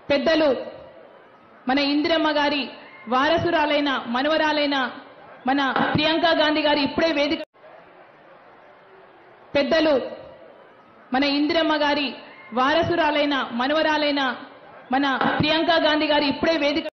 పెద్దలు మన ఇందిరమ్మ గారి వారసురాలైన మనవరాలైన మన ప్రియాంక గాంధీ గారు ఇప్పుడే వేదిక పెద్దలు మన ఇందిరమ్మ గారి వారసురాలైన మనవరాలైన మన ప్రియాంక గాంధీ గారు ఇప్పుడే వేదిక